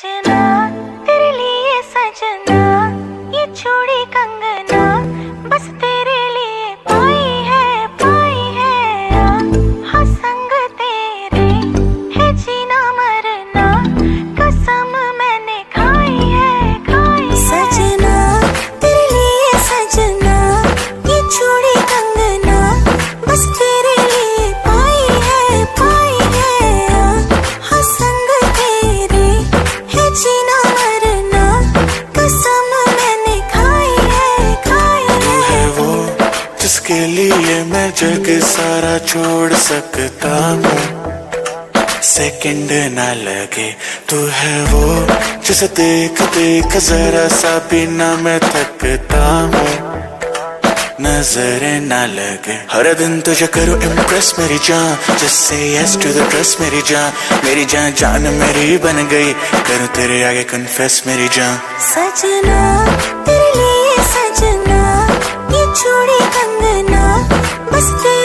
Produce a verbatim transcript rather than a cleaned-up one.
सजना तेरे लिए सजना, ये चूड़ी कंगना बस तेरे लिए पाई है पाई है। हाँ संग तेरे है जीना मरना, कसम मैंने खाई है खाई है। सजना तेरे लिए सजना, ये चूड़ी कंगना बस तेरे लिए पाई है पाई है। हाँ संग तेरे है जीना मरना, कसम मैंने खाई है खाई है। तू है वो जिसके लिए मैं जग सारा छोड़ सकता हूँ, सेकंड ना लगे। तू है वो जिसे देख देख जरा सा भी ना मैं थकता हूँ, नजरें ना लगे। हर दिन तुझे करूँ इम्प्रेस मेरी जान, just say yes to the dress मेरी जान। मेरी जान जान मेरी बन गई, करूँ तेरे आगे कन्फेस मेरी जान। सजना तेरे लिए सजना, ये चूड़ी कंगना बस तेरे